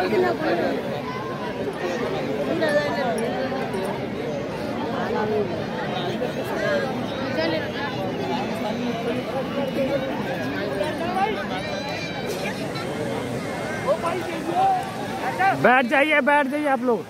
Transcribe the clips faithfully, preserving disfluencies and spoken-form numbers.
बैठ जाइए बैठ जाइए आप लोग।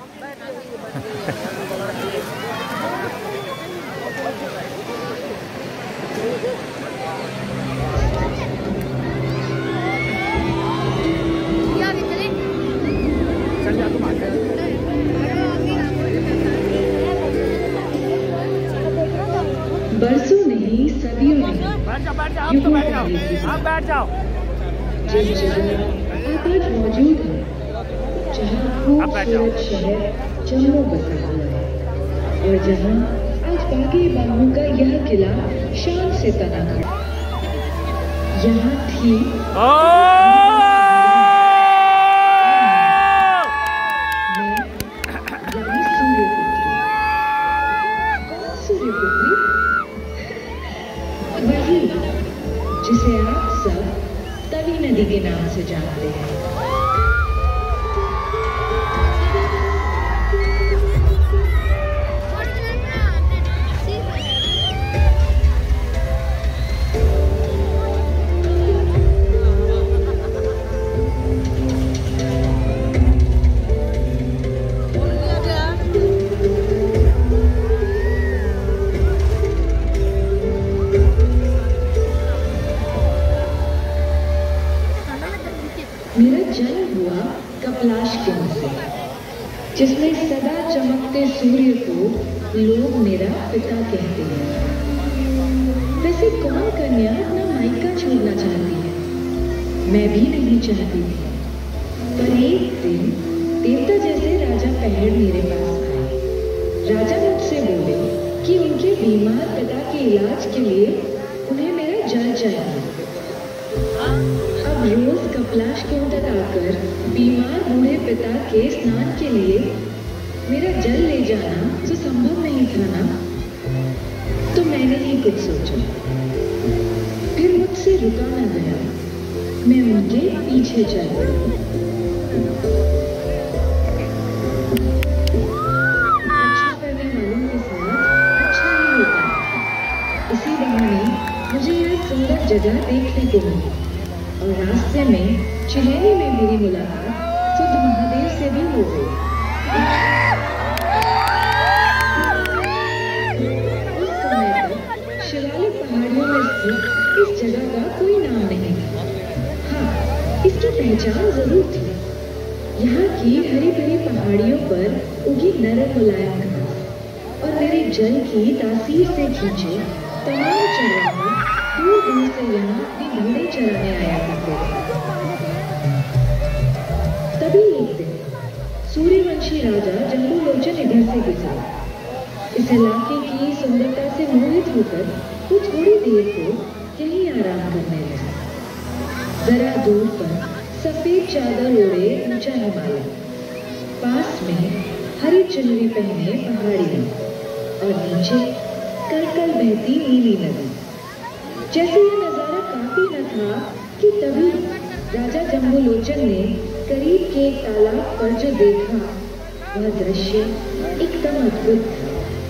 बरसों नहीं सदियों नहीं बैठ जाओ बैठ जाओ तो बैठ जाओ आप बैठ जाओ। जिस जगह आप आज मौजूद हैं, जहाँ खूबसूरत शहर जम्मू बसा हुआ है और जहाँ आज बागी बागों का यह किला शान से तना खड़ा, यहाँ थी वही जिसे आप सब तवी नदी के नाम से जानते हैं। मेरा जन्म हुआ कपलाश कुंड से, जिसमें सदा चमकते सूर्य को लोग मेरा पिता कहते हैं। वैसे कौन कन्या अपना मायका छोड़ना चाहती है? मैं भी नहीं चाहती थी, पर एक दिन देवता जैसे राजा पहड़ मेरे पास आए। राजा मुझसे बोले कि उनके बीमार पिता के इलाज के लिए उन्हें मेरा जल चाहिए। अब रोज कपलाश कुंड तक आकर बीमार बूढ़े पिता के स्नान के लिए मेरा जल ले जाना तो संभव नहीं था ना। तो मैंने ही कुछ सोचा, फिर मुझसे रुका न गया, मैं उनके पीछे चल पड़ी। अच्छा करने वालों के साथ अच्छा ही होता है। इसी बहाने मुझे यह सुंदर जगह देखने को मिली और रास्ते में चिरैनी में मेरी मुलाकात सुध महादेव से भी हो गई। उस समय तक शिवालिक पहाड़ियों में स्थित इस जगह का कोई नाम नहीं था। हाँ, इसकी पहचान जरूर थी। यहाँ की हरी भरी पहाड़ियों पर उगी नरम मुलायम घास और मेरे जल की तासीर से खींचे तमाम चरागाह दूर दूर से यहाँ अपनी भेड़ें चराने आया करते थे। तभी एक दिन सूर्यवंशी राजा जम्बूलोचन इधर से गुजरा। इस इलाके की सुंदरता से मोहित होकर वो थोड़ी देर को यहीं आराम करने लगा। जरा दूर पर सफेद चादर ओढ़े ऊंचा हिमालय, पास में हरी चुनरी पहने पहाड़ियां और नीचे कलकल बहती नीली नदी। जैसे ये नजारा काफी न था कि तभी राजा जम्बूलोचन ने करीब के एक तालाब पर जो देखा, वह दृश्य एकदम अद्भुत था।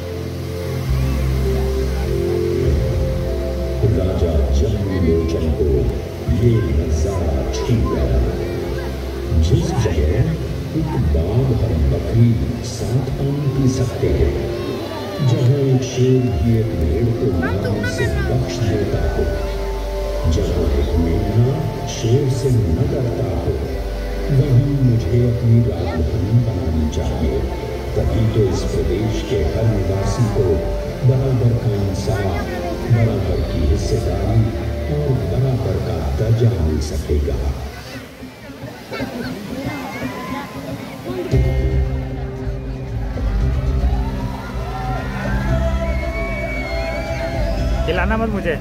राजा जम्बूलोचन को ये नजारा छीन गया। जिस जगह एक बाघ और बकरी साथ पानी पी सकते हैं, जहाँ एक शेर की एक भेड़ को नाम से बख्श देता हो, जहाँ एक मेढ़ा शेर से न डरता हो, वहीं मुझे अपनी राजधानी बनानी चाहिए। तभी तो इस प्रदेश के हर निवासी को बराबर का इंसाफ, बराबर की हिस्सेदारी और बराबर का दर्जा मिल सकेगा। खिलाना मत मुझे।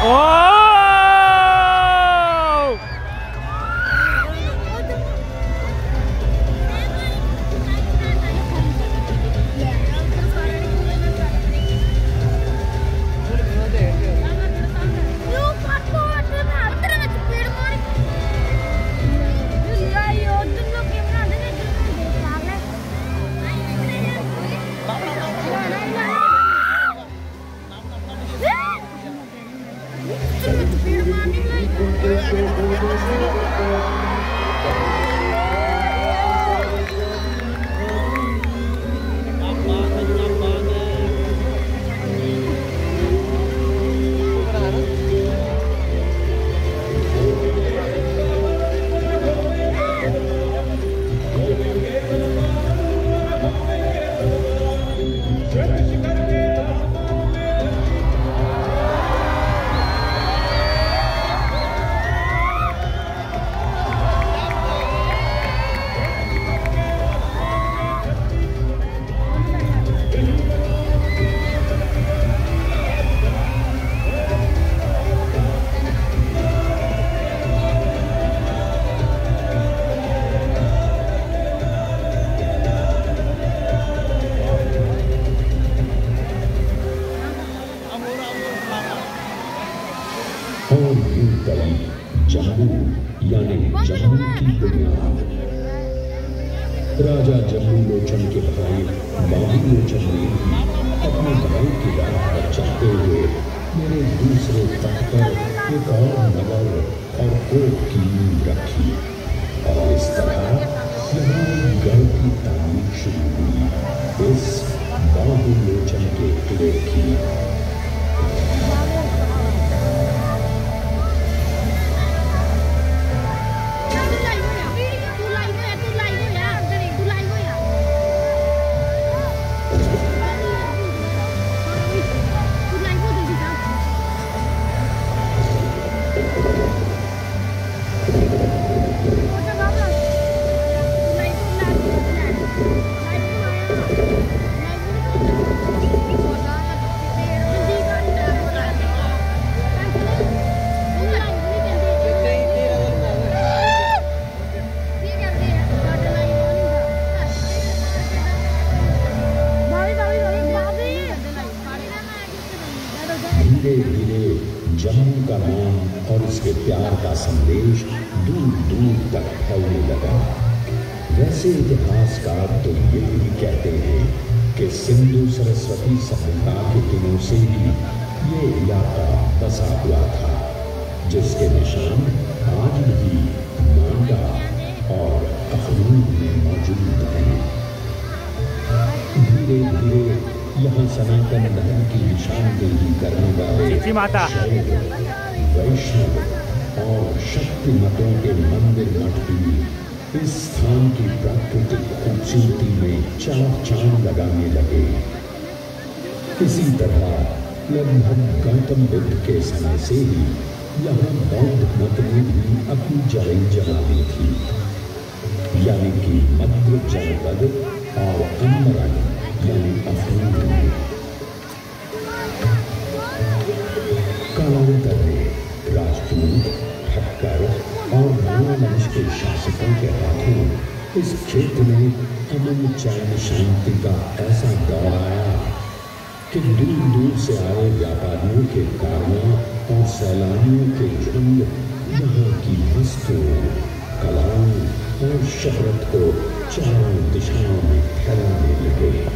राजा जम्बू लोचन के भाई बाबू लोचन ने अपने भाई की राह पर चलते हुए मेरे दूसरे तट पर एक और नगर और कोट की नींव रखी और इस तरह यहाँ गढ़ की तामीर शुरू हुई इस बाबू लोचन के किले की। धीरे धीरे जम्मू का नाम और उसके प्यार का संदेश दूर दूर तक फैलने लगा। वैसे इतिहासकार तो ये भी कहते हैं कि सिंधु सरस्वती सभ्यता के दिनों से ही ये इलाका बसा हुआ था, जिसके निशान आज भी मांडा और अखनूर में मौजूद हैं। धीरे धीरे यहाँ सनातन धर्म की निशानदेही करने वाले माता वैष्णव और शक्ति मतों के मंदिर मठ भी इस स्थान की प्राकृतिक खूबसूरती में चार चांद लगाने लगे। इसी तरह लगभग गौतम बुद्ध के समय से ही यहाँ बौद्ध मत में भी अपनी जड़ें जमा दी थी, यानी कि मध्य जनपद और अमरन यानी अखनूर में। कालांतर में राजपूत, ठक्कर और वंश के शासकों के हाथों इस क्षेत्र में अमन चैन शांति का ऐसा दौर आया कि दूर दूर से आए व्यापारियों के कारवां और सैलानियों के झुंड यहाँ की वस्तुओं, कलाओं और शहरत को चारों दिशाओं में फैलाने लगे।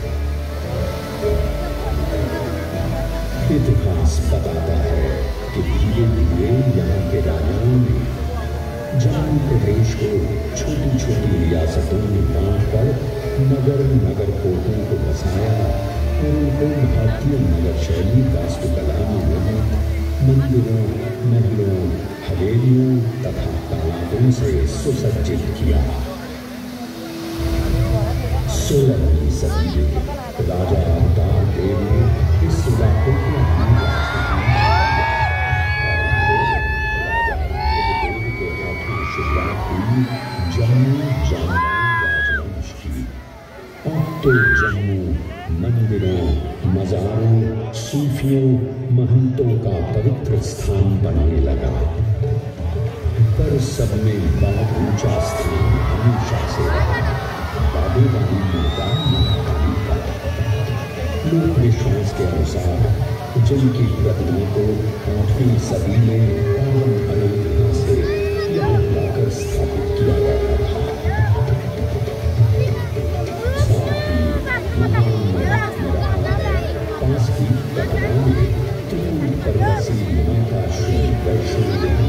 इतिहास बताता है कि धीरे धीरे यहाँ के राजाओं ने जम्मू प्रदेश को छोटी छोटी रियासतों में बांटकर नगर नगर कोटों को बसाया और उनको भारतीय नगर शैली वास्तुकला में निर्मित मंदिरों, महलों, हवेलियों तथा तालाबों से सुसज्जित किया। सोलहवीं सदी में राजा अवतार देव ने इस इलाके को अपनी शुरुआत हुई जम्मू जामदान राजवंश की। अब तो जम्मू मंदिरों, मज़ारों, सूफी मुखियों महंतों का पवित्र स्थान बनने लगा, पर सब में बहुत ऊंचा स्थान हमेशा से बाबेवाली माता महाकाली का। लोक विश्वास के अनुसार जिनकी प्रतिमा को आठवीं सदी में पावन अयोध्या से यहाँ लाकर स्थापित किया गया था। पास की कटरा में त्रिपुर पर्वती माता श्री वैष्णो देवी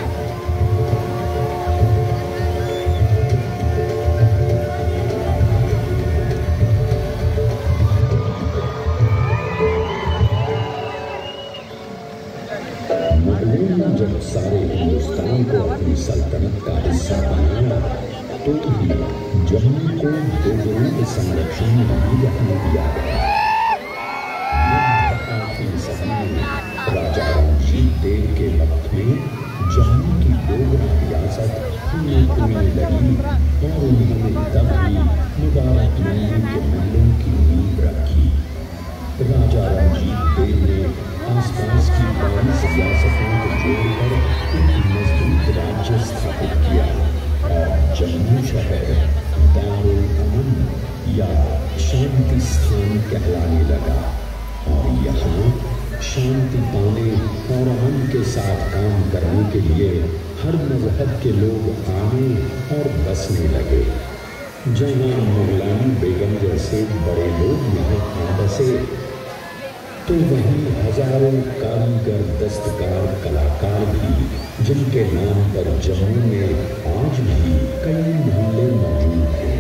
जब सारे हिंदुस्तान को अपनी सल्तनत का हिस्सा बनाया तो भी जम्मू को दोगलों के संरक्षण में नहीं रखने दिया गया। आठवीं सदी में राजा रणजीत देव के वक्त में जम्मू की डोगरा रियासत टूटने लगी और उन्होंने तब भी मुबारक मंडी के महलों की नींव रखी। राजा रणजीत देव ने आसपास की बाईस रियासतों को जोड़कर एक मजबूत राज्य स्थापित किया और जम्मू शहर दारुल अमन या शांति स्थान कहलाने लगा। और यहाँ शांति पाने और अमन के साथ काम करने के लिए हर मजहब के लोग आने और बसने लगे। जहाँ मुगलानी बेगम जैसे बड़े लोग यहाँ आ बसे तो वहीं हजारों कारीगर दस्तकार कलाकार भी जिनके नाम पर जम्मू में आज भी कई मोहल्ले मौजूद हैं।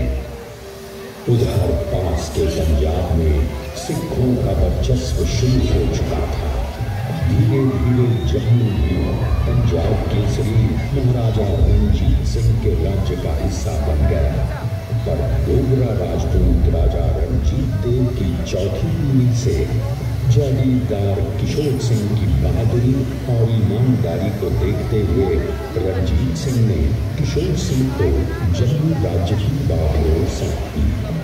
उधर पास के पंजाब में सिखों का वर्चस्व शुरू हो चुका था। धीरे धीरे जम्मू भी पंजाब केसरी महाराजा रणजीत सिंह के राज्य का हिस्सा बन गया। पर डोगरा राजपूत राजा रणजीत देव की चौथी पीढ़ी से जागीरदार किशोर सिंह की बहादुरी और ईमानदारी को देखते हुए रणजीत सिंह ने किशोर सिंह को जम्मू राज्य की बागडोर सौंपी।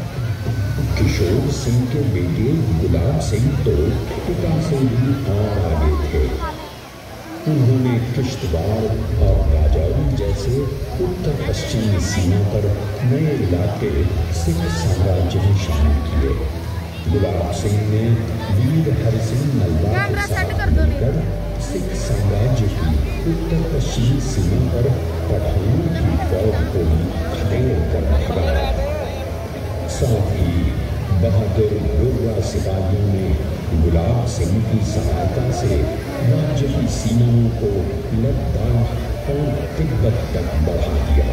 किशोर सिंह के बेटे गुलाब सिंह तो पिता से भी और आगे थे। उन्होंने किश्तवाड़ और राजौरी जैसे उत्तर पश्चिमी सीमा पर नए इलाके सिख साम्राज्य में शामिल किए। गुलाब सिंह ने वीर हरि सिंह नलवा के साथ मिलकर सिख साम्राज्य की उत्तर पश्चिमी सीमा पर पठानों की फौज को खदेड़ कर भगाया। साथ ही बहादुर डोगरा सिपाहियों ने गुलाब सिंह की सहायता से राज्य की सीमाओं को लद्दाख और तिब्बत तक बढ़ा दिया।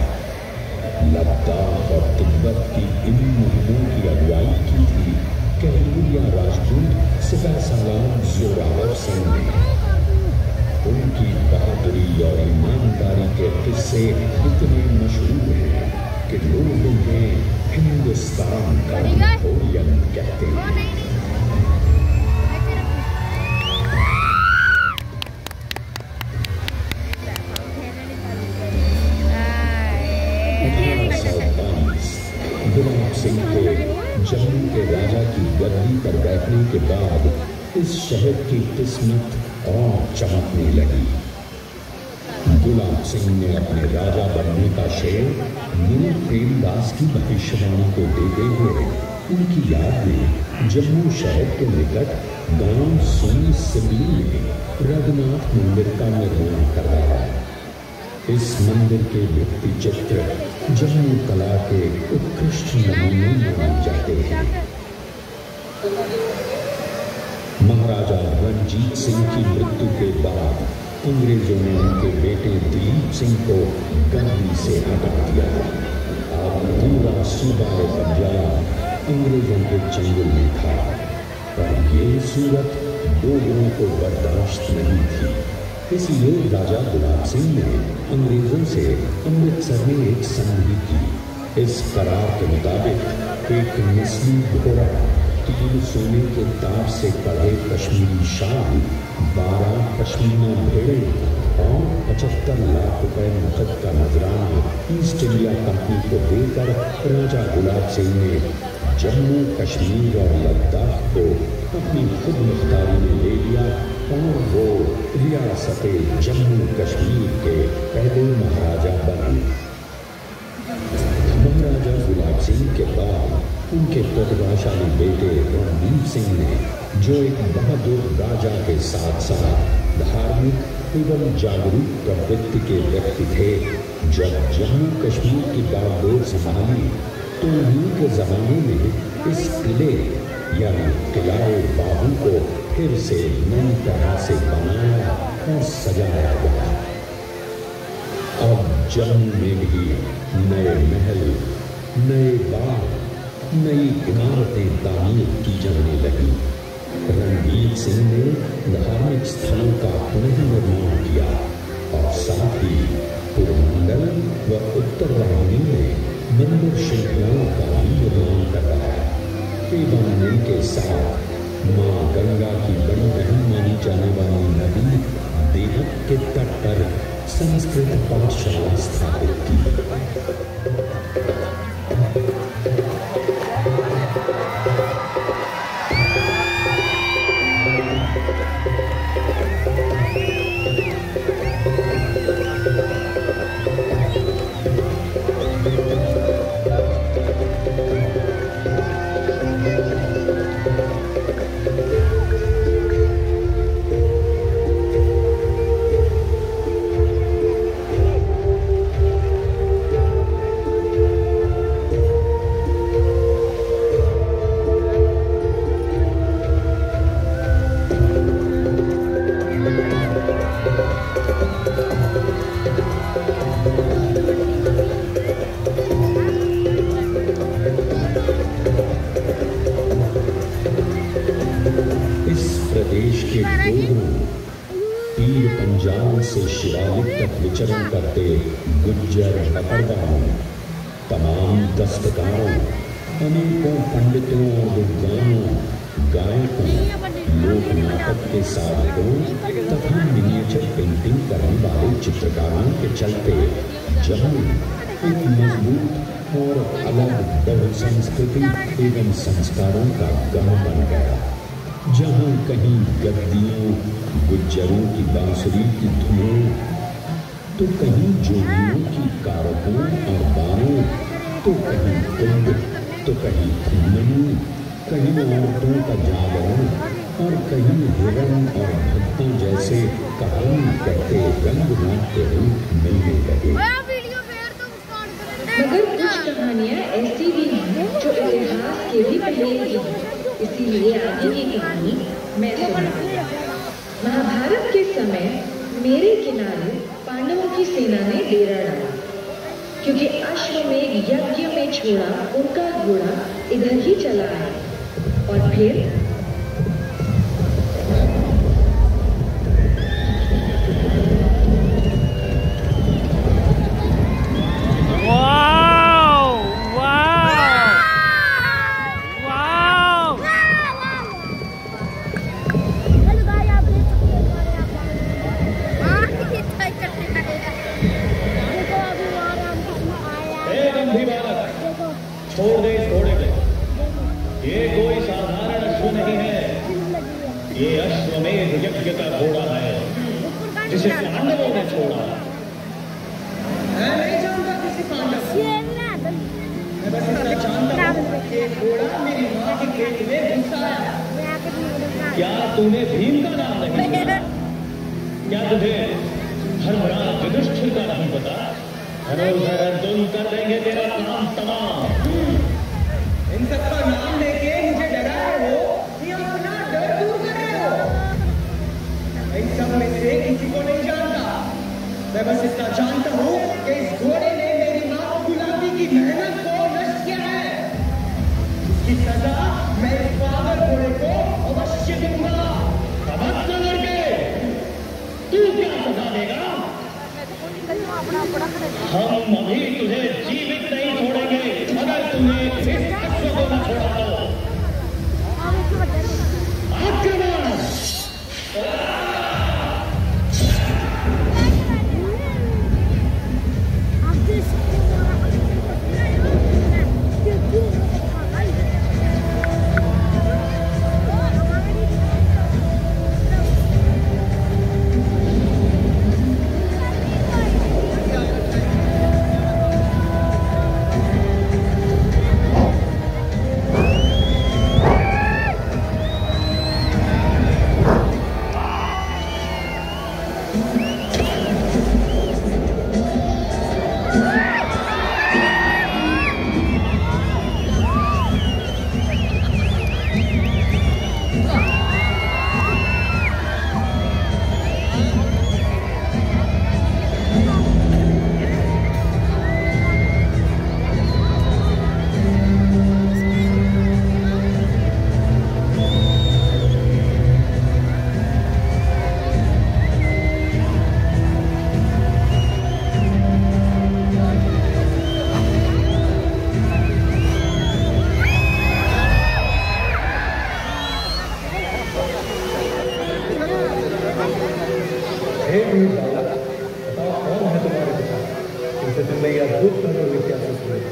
लद्दाख और तिब्बत की इन मुहिमों की अगुवाई की थी कहलूरिया राजपूत सिपह सालार जोरावर सिंह ने। उनकी बहादुरी और ईमानदारी के किस्से इतने मशहूर हैं कि लोग उन्हें हिंदुस्तान का नेपोलियन कहते हैं। गुलाब सिंह के जम्मू के राजा की गद्दी पर बैठने के बाद इस शहर की किस्मत और चमकने लगी। गुलाब सिंह ने अपने राजा बनने का श्रेय गुरु प्रेमदास की भविष्यवाणी को देते हुए उनकी याद में जम्मू शहर के निकट गांव सोनी सिबली में रघुनाथ मंदिर का निर्माण करवाया। इस मंदिर के भित्ति चित्र जम्मू कला के उत्कृष्ट नमूने माने जाते हैं। महाराजा रणजीत सिंह की मृत्यु के बाद अंग्रेजों ने उनके बेटे दिलीप सिंह को गद्दी से हटा दिया। अब पूरा सूबा पंजाब अंग्रेजों के चंगुल में था, पर ये सूरत डोगरों को बर्दाश्त नहीं थी। इसलिए राजा गुलाब सिंह ने अंग्रेजों से अमृतसर में एक संधि की। इस करार के मुताबिक एक नस्ली घोड़ा, तीन सोने के तार से कढ़े कश्मीरी शाल, बारह पश्मीना भेड़ें और पचहत्तर लाख रुपए नकद का नजराना ईस्ट इंडिया कंपनी को देकर राजा गुलाब सिंह ने जम्मू कश्मीर और लद्दाख को अपनी खुद मुख्तारी में ले लिया और वो रियासत जम्मू कश्मीर के पहले महाराजा बने। महाराजा गुलाब सिंह के बाद उनके प्रतिभाशाली बेटे रणदीप सिंह ने, जो एक बहादुर राजा के साथ साथ धार्मिक एवं जागरूक प्रवृत्ति के व्यक्ति थे, जब जम्मू कश्मीर की बागडोर संभाली तो उन्हीं के जमाने में इस किले यानी किलाए बाबू को फिर से नई तरह से बनाया और सजाया गया। अब जम्मू में भी नए महल, नए बाग, नई इमारतें तामीर की जाने लगी। रणदीप सिंह ने धार्मिक स्थलों का पुनर्निर्माण किया और साथ ही पूर्वमंडल व उत्तर वाहिनी में मंदिर श्रृंखलाओं का भी निर्माण करवाया एवं इनके साथ मां गंगा की बड़ी बहन मानी जाने वाली नदी देवक के तट पर संस्कृत पाठशाला स्थापित की। से शिवालिक तक विचरण करते गुज्जर नपरवारों, तमाम दस्तकारों, अनेकों पंडितों और विद्वानों, गायकों, लोक नाटक के साधकों तथा मिनिएचर पेंटिंग करने वाले चित्रकारों के चलते जम्मू एक मजबूत और अलग बहु संस्कृति एवं संस्कारों का गढ़ बन गया, जहाँ कहीं गद्दियों गुज्जरों की बांसुरी की धुनों, तो कहीं जोगियों की कारकों और बारों, तो कहीं कुंड, तो कहीं घुमनी, कहीं औरतों का जागरण और कहीं हिरण और भक्तों जैसे कहानी करते रंग नाट्य रूप मिलने लगे। मगर कुछ कहानियाँ ऐसी भी हैं जो इतिहास के भी पहले की हैं, इसीलिए आगे की कहानी मैं सुनाऊंगी। महाभारत के समय मेरे किनारे पांडवों की सेना ने डेरा डाला, क्योंकि अश्वमेध यज्ञ में छोड़ा उनका घोड़ा इधर ही चला आया और फिर छोड़ दे छोड़े दे, ये कोई साधारण अश्व नहीं है, ये अश्वमेध यज्ञ का घोड़ा है जिसे पांडवों ने छोड़ा। मैं नहीं जानता किसी पांडव, मैं बस इतना जानता हूँ कि घोड़ा मेरी माँ के खेत में घुसा है। क्या तूने भीम का नाम नहीं सुना? क्या तुझे धर्मराज युधिष्ठिर का नहीं पता? धनुर्धर अर्जुन कर देंगे तेरा काम तमाम। इन सबका नाम लेके मुझे डरा रहे हो कि अपना डर दूर कर रहे हो? इन सब में से किसी को नहीं जानता, मैं बस इतना जानता हूँ कि इस घोड़े ने मेरी माँ गुलाबी की मेहनत को नष्ट किया है। इसकी सजा मैं इस पागल घोड़े को अवश्य दूंगा। समझ न लड़के, तू क्या सजा देगा? हम अभी तुझे जीवित नहीं छोड़ेंगे अगर तूने इस अश्व को न छोड़ा तो। आक्रमण! हे वीर बालक, बताओ कौन है तुम्हारे पिता, जिनसे तुमने यह अद्भुत धनुर विद्या सीखी?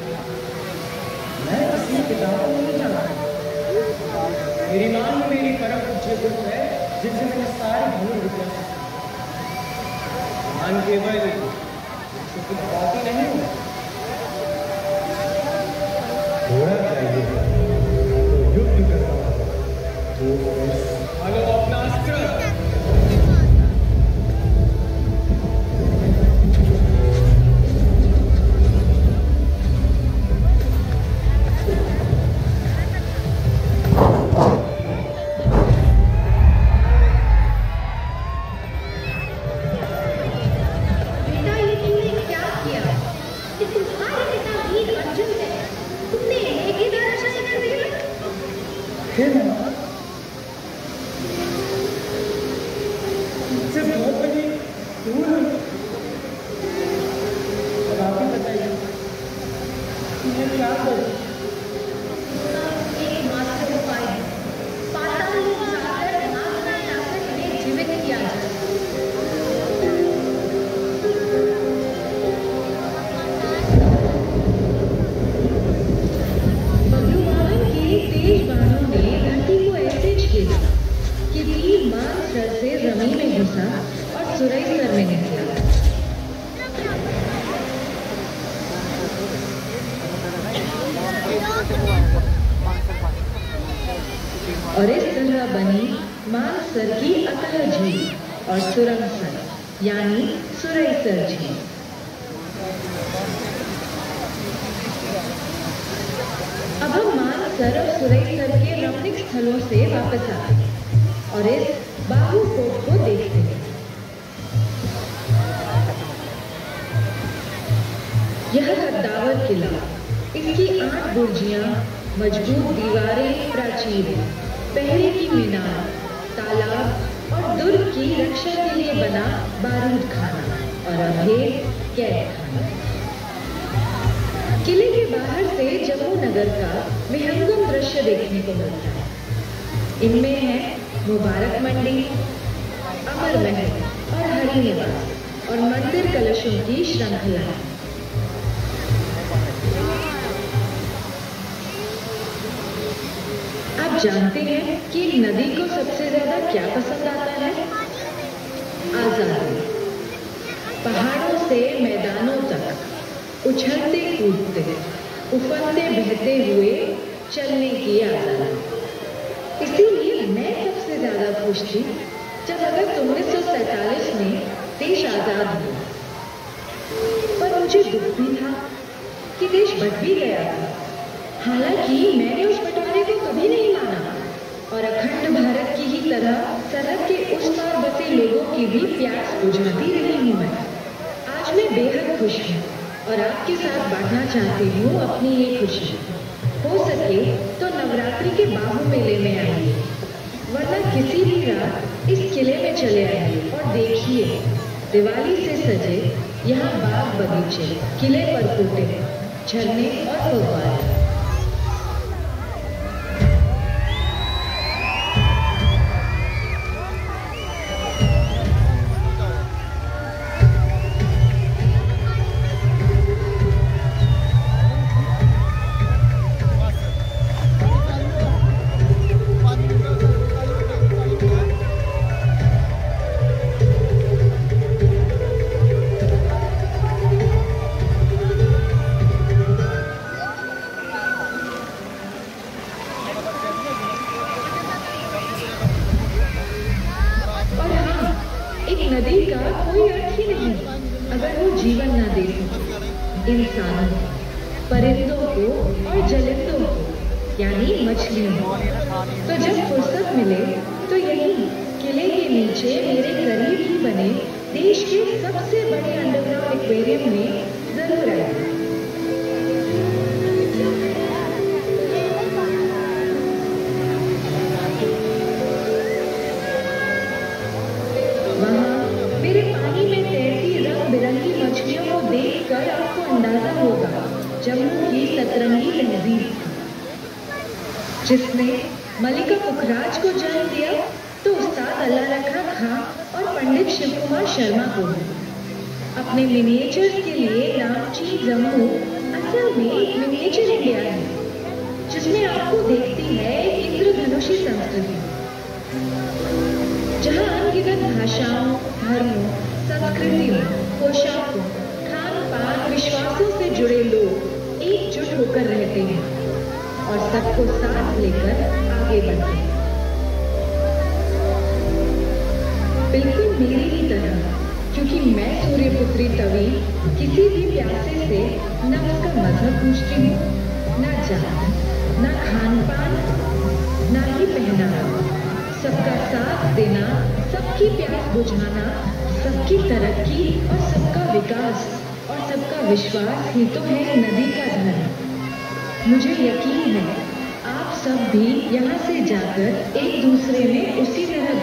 मैं किसी पिता को नहीं जानता। मेरी मां ही मेरी परम पूज्य गुरु है, जिनसे मैंने सारी धनुर विद्या सीखी। मान केवल कुछ बात ही नहीं हूँ। थोड़ा चाहिए तो युद्ध करना तो हेलो अपना अस्त्र। और इस तरह बनी मानसर की अतल झील और सुरंगसर यानी सुरईसर झील। अब हम मानसर और सुरईसर के रमणीक स्थलों से वापस आते हैं और इस बाहु कोट को देखते हैं। यह कद्दावर किला, इसकी आठ बुर्जियां, मजबूत दीवारें, प्राचीर, पहरे की मीनार, तालाब और दुर्ग की रक्षा के लिए बना बारूद खाना और अभेद कैद खाना। किले के बाहर से जम्मू नगर का विहंगम दृश्य देखने को मिलता है। इनमें है मुबारक मंडी, अमर महल और हरि निवास और मंदिर कलशों की श्रृंखला। आप जानते हैं कि एक नदी को सबसे ज्यादा क्या पसंद आता है? आजादी। पहाड़ों से मैदानों तक उछलते कूदते, उफनते बहते हुए चलने की आजादी। इसीलिए मैं सबसे ज्यादा खुश थी जब अगस्त उन्नीस सौ सैतालीस में देश आजाद हुआ। पर मुझे दुख भी था कि देश बट भी गया था। हालांकि मैंने उस बंटवारे को कभी नहीं माना और अखंड भारत की ही तरह सरहद के उस पार बसे लोगों की भी प्यास बुझाती रही हूँ। मैं आज मैं बेहद खुश हूँ और आपके साथ बांटना चाहती हूँ अपनी ये खुशी। हो सके तो नवरात्रि के बाहु मेले में आइए, वरना किसी भी रात इस किले में चले आइए और देखिए दिवाली से सजे यहाँ बाग बगीचे, किले पर फूटे झरने और फव्वारे। नदी का कोई अर्थ ही नहीं अगर वो जीवन न दे सके। इंसानों को, परिंदों को और जलिंदों को यानी मछलियों को। तो जब फुर्सत मिले तो यही किले के नीचे मेरे करीब ही बने देश के सबसे बड़े अंडरग्राउंड एक्वेरियम में जरूर आए। बिरंगी मछलियों को देखकर आपको अंदाजा होगा जम्मू की सतरंगी तहजीब जिसने मलिका पुखराज को जन्म दिया तो उस्ताद अल्लाह रखा खां और पंडित शिव कुमार शर्मा को है। अपने मिनिएचर्स के लिए नामची जम्मू असल में एक मिनिएचर इंडिया है, जिसमें आपको देखती है इंद्रधनुषी संस्कृति, जहां अनगिनत भाषाओं, धर्मों, संस्कृतियों, पोशाकों, खान पान, विश्वासों से जुड़े लोग एकजुट होकर रहते हैं और सबको साथ लेकर आगे बढ़ते हैं। बिल्कुल मेरी ही तरह, क्योंकि मैं सूर्यपुत्री तवी किसी भी प्यासे से न उसका मजहब पूछती हूँ, न जात, न खान पान, न ही पहनावा। सबका साथ देना, सबकी प्यास बुझाना, सबकी तरक्की और सबका विकास और सबका विश्वास ही तो है नदी का धर्म। मुझे यकीन है आप सब भी यहाँ से जाकर एक दूसरे में उसी तरह